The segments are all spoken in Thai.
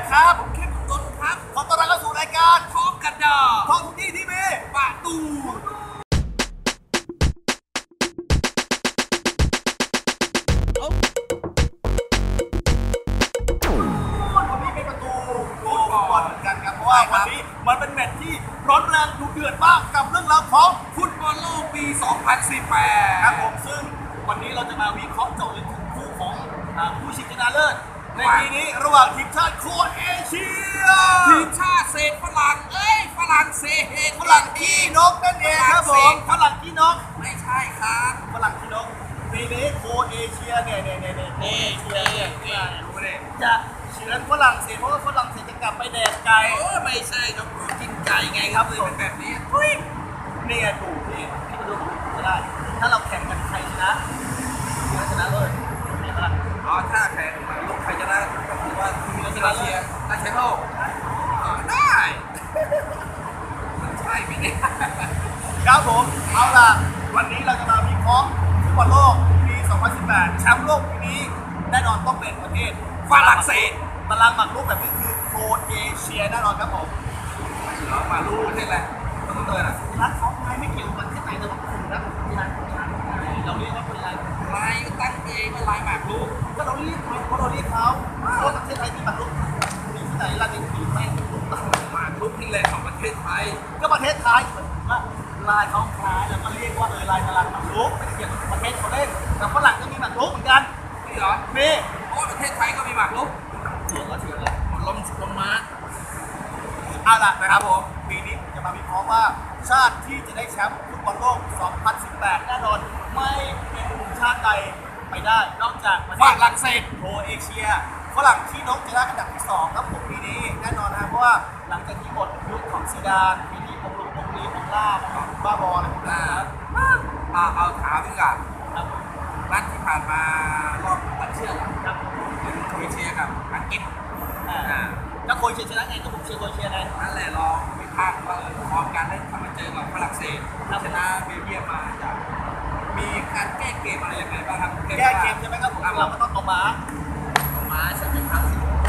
ครับผมเข้มต้นครับขอต้อนรับเข้าสู่รายการท้องกระดาษท้องทุกที่ที่มีประตูวันนี้เป็นประตูฟุตบอลเหมือนกันครับเพราะว่าวันนี้มันเป็นแมตช์ที่ร้อนแรงดุเดือดมากกับเรื่องราวของฟุตบอลโลกปี 2018 ครับผมซึ่งวันนี้เราจะมาวิเคราะห์เจาะลึกถึงคู่ของผู้ชิงชนะเลิศในปีนี้ระหว่างทีมชาติโครเอเชียทีมชาติเศษฝรั่งฝรั่งเศสฝรั่งขี้นกนั่นเองครับผมฝรั่งขี้นกไม่ใช่ครับฝรั่งขี้นกปีนี้โครเอเชียเนี่ยจะเฉือนฝรั่งเศสเพราะว่าฝรั่งเศสจะกลับไปแดกไก่ไม่ใช่ครับกินไก่ไงครับเลยเป็นแบบนี้เนี่ยถูกที่ดูจะได้ถ้าเราแข่งกันใครชนะชนะเลยถ้าแข่งลูกใครชนะก็ถือว่าทีมรัสเซียได้แชมป์โลกได้ใช่ไหมเนี่ยครับผมเอาล่ะวันนี้เราจะมาวิเคราะห์ฟุตบอลโลกปี 2018 แชมป์โลกปีนี้แน่นอนต้องเป็นประเทศฝรั่งเศสตารางหมากรุกแบบนี้คือโครเอเชียแน่นอนครับผมมารู้ประเทศอะไรต้องเลยนะรัฐเขาไม่เกี่ยวกับประเทศไหนแต่ว่าคุณรัฐที่ไหนเราเรียกว่าเป็นอะไรลายตั้งเองเป็นลายหมากรุกก็เราเรียกเขาเราเรียกเขาเพราะประเทศไทยมีหมากรุกมีที่ไหนล่ะมีที่ไหนหมากรุกที่แรงของประเทศไทยก็ประเทศไทยว่าลายเขาคล้ายแล้วก็เรียกว่าลายตารางหมากรุกไม่ได้เกี่ยวกับประเทศเขาเล่นแต่ฝรั่งก็มีหมากรุกเหมือนกันนี่เหรอมีโอ้ประเทศไทยก็มีหมากรุกเถื่อนก็เถื่อนเลยลมม้าเอาล่ะนะครับผมปีนี้จะมาวิเคราะห์ว่าชาติที่จะได้แชมป์ฟุตบอลโลก 2018 แน่นอนไม่เป็นชาติใดไปได้นอกจากประเทศฝรั่งเศสโครเอเชียฝรั่งขี้นกจะได้อันดับที่2ครับผมปีนี้แน่นอนนะเพราะว่าหลังจากที่หมดยุคของซีดานปีนี้องลีของล่าบ้าบอลเอาถามดีกว่านัดที่ผ่านมารอบตัดเชือกครับเป็นโครเอเชียกับอังกฤษถ้าโครเอเชียชนะไงก็ผมเชียร์โครเอเชียไงนั่นแหละลองไปพากว่าพร้อมกันได้ทำมาเจอกับฝรั่งเศสชนะเบลเยียมมาจากมีการแก้เกมอะไรยังไงบ้างครับแก้เกมใช่ไหมครับผมเราก็ต้องเอาม้าใช่ไหมครับ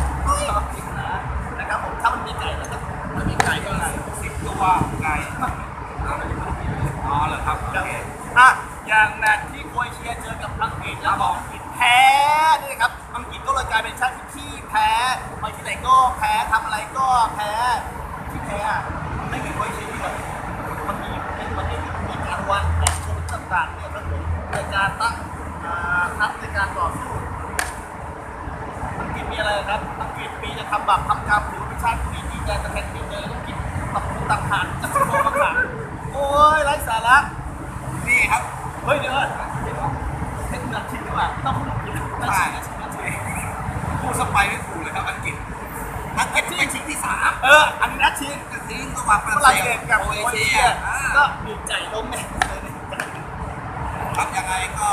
นะครับผมถ้ามันมีไก่แล้วมันมีไก่ก็10 ตัวไก่อ๋อเหรอครับโอเคอย่างแมตช์ที่โครเอเชียเจอกับอังกฤษแล้วบอกอังกฤษแพ้นี่นะครับอังกฤษก็เลยกลายเป็นชาติที่แพ้ไปที่ไหนก็แพ้ทำอะไรก็แพ้ที่แพ้ไม่เหมือนโครเอเชียที่แบบมันมีเป็นประเทศที่มีการวางแผนต่างๆเนี่ยครับผมในการตั้งทัพในการต่อสู้อังกฤษมีอะไรครับอังกฤษมีจะทำบาปทำกรรมหรือเป็นชาติที่ดีใจแต่แทนที่เลยอังกฤษตับผ่านจะโดนผ่านโอ้ยไร้สาระนี่ครับเฮ้ยเดี๋ยวเทคนิคชิงดีกว่าต้องพูดถึงนัดชิงพูดสไปไม่ถูกเลยครับอังกฤษเป็นชิงที่3 อันนี้นัดชิงระหว่างฝรั่งเศสกับโครเอเชียก็ดีใจล้มเนี่ยครับยังไงก็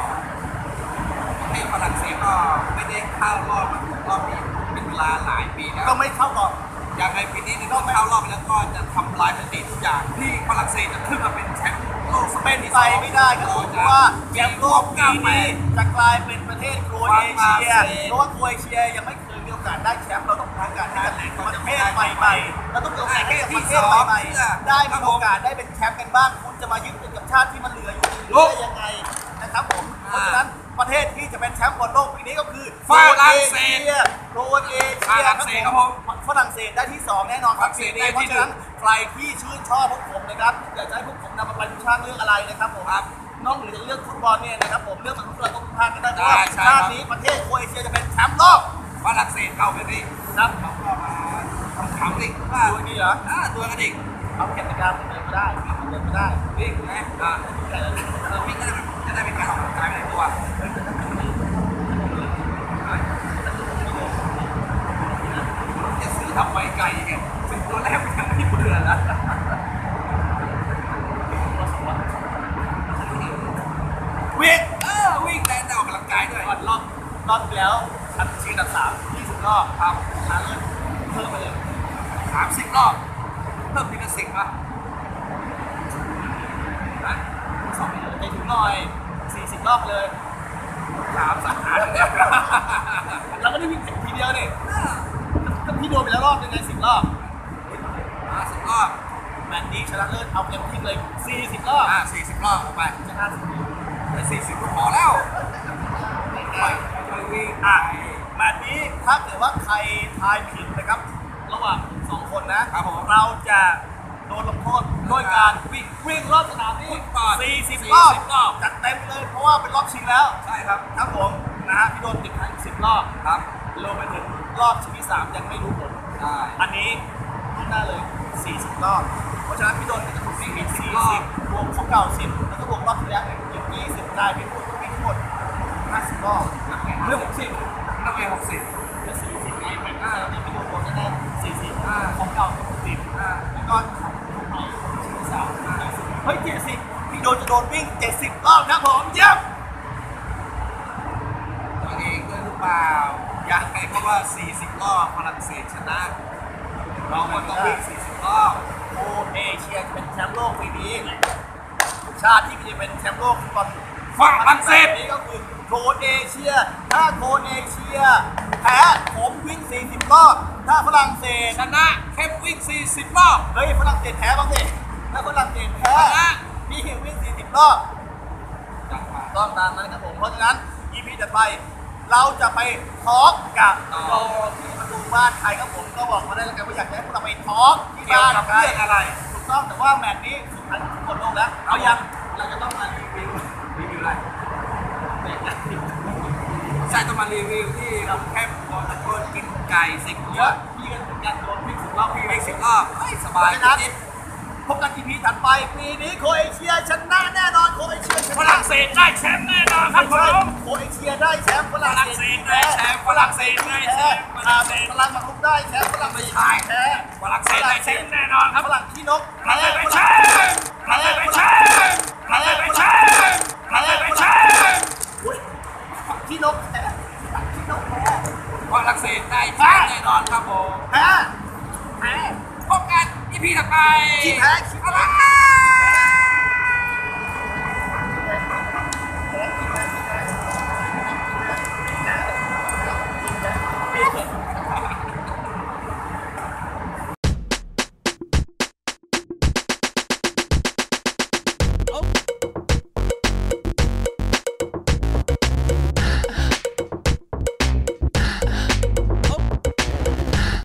ให้ฝรั่งเศสก็ไม่ได้เข้ารอบนี้เป็นเวลาหลายปีแล้วก็ไม่เข้าก่อนยังไงปีนี้ก็เข้ารอบไปแล้วก็จะทำลายสถิติทุกอย่างที่ฝรั่งเศสจะขึ้นมาเป็นแชมป์โลกเป็นไปไม่ได้ครับเพราะว่าแชมป์โลกปีนี้จะกลายเป็นประเทศโครเอเชียเพราะว่าโครเอเชียยังไม่เคยมีโอกาสได้แชมป์เราต้องการการให้ประเทศใหม่ๆเราต้องมีโอกาสให้ประเทศใหม่ๆได้มีโอกาสได้เป็นแชมป์กันบ้างคุณจะมายึดติดกับชาติที่มันเหลืออยู่ได้ยังไงนะครับผมเพราะฉะนั้นประเทศที่จะเป็นแชมป์บอลโลกปีนี้ก็คือฝรั่งเศสโครเอเชียครับผมฝรั่งเศสได้ที่2แน่นอนครับเพราะฉะนั้นใครที่ชื่นชอบพวกผมนะครับอยากจะให้พวกผมนำมาประยุกต์ใช้เรื่องอะไรนะครับผมครับนอกเหนือจากเรื่องฟุตบอลเนี่ยนะครับผมเรื่องมันเราต้องพากันได้ว่าชาตินี้ประเทศโครเอเชียจะเป็นแชมป์โลกฝรั่งเศสเข้าไปดิครับเราก็มาทำขำอีกว่าตัวนี้เหรอตัวกันอีกเอาเก็บในการเดินมาได้เดินมาได้วิ่งนะวิ่งก็จะได้เป็นการออกกำลังกายในตัวจะซื้อทำไว้ไกลไงซื้อตัวแรกไปทางที่เบื่อแล้ววิ่งแรงได้ออกกำลังกายด้วยรอบแล้วอันชิงอันดับ3 20 รอบครับชาเลยเพิ่มไปเลย 30 รอบเพิ่มทีละ10ป่ะ 2ไปเลยไปถึงหน่อย40 รอบเลย 3 สาขาเลยเราไม่ได้วิ่งทีเดียวนี่ก็พี่โดนไปแล้วรอบยังไง10 รอบ 10 รอบแมตช์นี้ชนะเลิศเอาเต็มที่เลย40 รอบ 40 รอบไปชนะ10 ไป40ก็พอแล้วไปวิ่งแมตช์นี้ถ้าเกิดว่าใครทายผิดนะครับ ระหว่าง2 คนนะครับผมเราจะโดนลงโทษด้วยการวิ่งรอบสนามนี้ก่อน 40 รอบจัดเต็มเลยเพราะว่าเป็นรอบชิงแล้วใช่ครับครับผมนะฮะพี่โดนติดทั้ง10 รอบครับรวมไปถึงรอบชิงที่ 3 ยังไม่รู้ผลใช่อันนี้ล่วงหน้าเลย 40 รอบ เพราะฉะนั้นพี่โดนจะถูกวิ่งอีก40บวกของเก่า10แล้วก็บวกรอบที่แล้วอีก20ได้พี่พูดวิ่งทั้งหมด50 รอบเรื่องของ10 นักเรียน60 จะ40ไงเหมือนกันแล้วพี่โดนโดนแน่40ของเก่า60แล้วก็ของใหม่ชิงที่3เฮ้ย70พี่โดนจะโดนวิ่ง70 รอบครับผมเยี่ยมตัวเองด้วยหรือเปล่าอยากให้เพราะว่า40 รอบฝรั่งเศสชนะเราควรต้องวิ่ง40 รอบโคเอเชียจะเป็นแชมป์โลกปีนี้ชาติที่จะเป็นแชมป์โลกฟุตบอลฝรั่งเศสนี้ก็คือโคเอเชียถ้าโคเอเชียแพ้ผมวิ่ง40 รอบถ้าฝรั่งเศสชนะเข้มวิ่ง40 รอบเฮ้ยฝรั่งเศสแพ้บ้างสิถ้าฝรั่งเศสแพ้ชนะพี่หิววิ่ง40 รอบจังหวะต้องตามนั้นครับผมเพราะฉะนั้น EP ถัดไปเราจะไปทอล์กกับโดที่ประตูบ้านใครครับผมก็บอกมาได้แล้วกันว่าอยากให้พวกเราไปทอล์กที่เกี่ยวบ้านกับใครเรื่องอะไรถูกต้องแต่ว่าแมตช์นี้สุดท้ายของฟุตบอลโลกแล้วเอายังเราจะต้องมารีวิวรีวิวอะไรแมตช์นั้นใช่ต้องมารีวิวที่เราแค่บอลตะโกนกินไก่10 เยหัวอะพี่กันถึงกันโดนพี่10 รอบพี่วิ่ง 10 10 รอบเฮ้ยสบายเพราะฉะนั้นนิดพบกัน EP ถัดไปปีนี้โครเอเชียชนะแน่นอนโครเอเชียชฝนะรั่งเศสได้แชมป์แน่นอนครับผไม่ใช่มโครเอเชียได้แชมป์ฝรั่งเศสได้แชมป์ฝรั่งเศสได้แชมป์ฝรั่งเศสฝรั่งมาลุกได้แชมป์ฝรั่งเศสแพ้ฝรั่งเศสได้แชมป์แน่นอนครับฝรั่งขี้นกฝรั่งเศสได้แชมป์ฝรั่งเศสได้แชมป์ฝรั่งเศสได้แชมป์ฝรั่งเศสได้แชมป์อุ๊ยขี้นกแพ้ขี้นกแพ้ฝรั่งเศสได้แชมป์แน่นอนครับผมแพ้แพ้พบกันอีพีต่อไปขี้แพ้ขี้